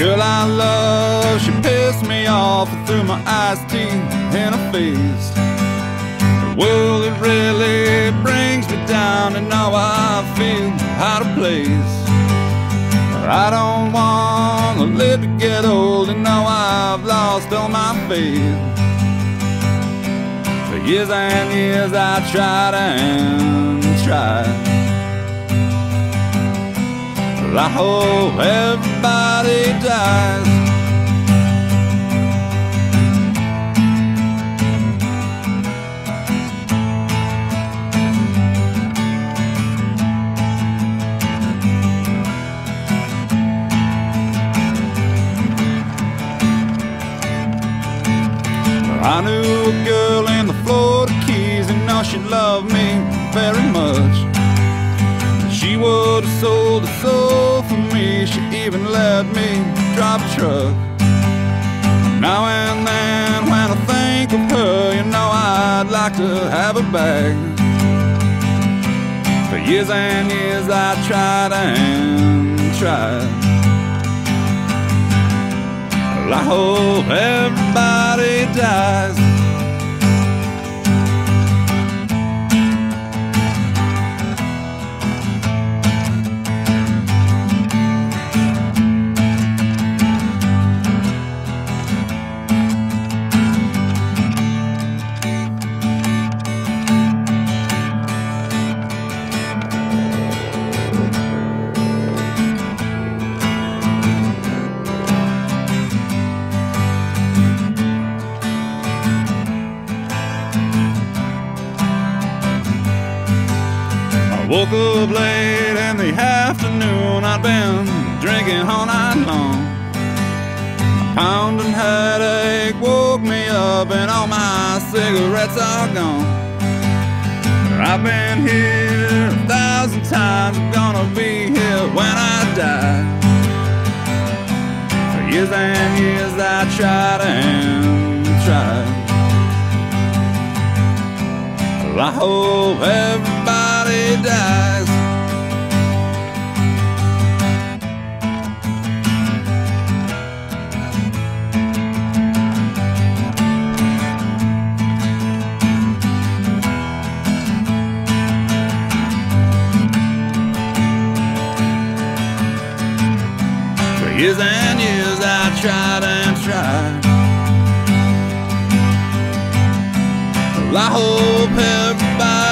girl I love, she pissed me off and threw my iced tea in her face. The world, it really brings me down, and now I feel out of place. I don't want to live to get old, and now I've lost all my faith. For years and years I tried and tried. Well, I hope everybody dies. I knew a girl in the Florida Keys, and now she loved me very much. She would have sold her soul for me, she even let me drive a truck. Now and then when I think of her, you know I'd like to have her back. For years and years I tried and tried. Well, I hope everybody dies. Woke up late in the afternoon, I'd been drinking all night long. A pounding headache woke me up, and all my cigarettes are gone. I've been here 1,000 times, I'm gonna be here when I die. For years and years I tried and tried. Well, I hope everybody dies. For years and years I tried and tried. Well, I hope everybody